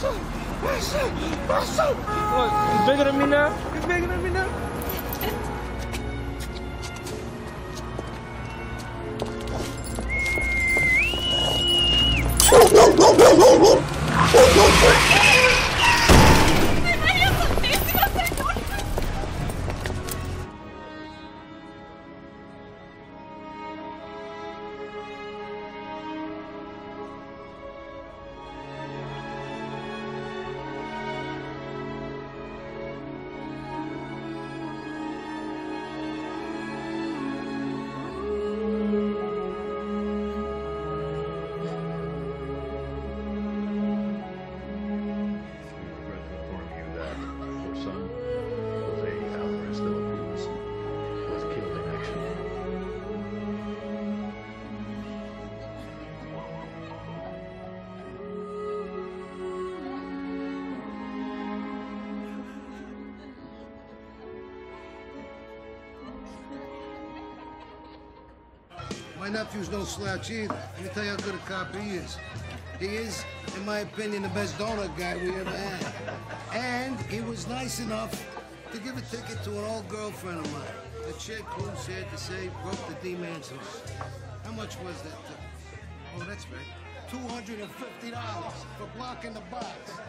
Oh, he's bigger than me now? He's bigger than me now? My nephew's no slouch either. Let me tell you how good a cop he is. He is, in my opinion, the best donut guy we ever had. And he was nice enough to give a ticket to an old girlfriend of mine. A chick who, sad to say, broke the D-man's house. How much was that ticket? Oh, that's right. $250 for blocking the box.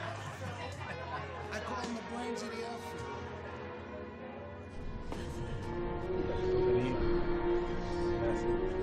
I call him the brains of the outfit. That's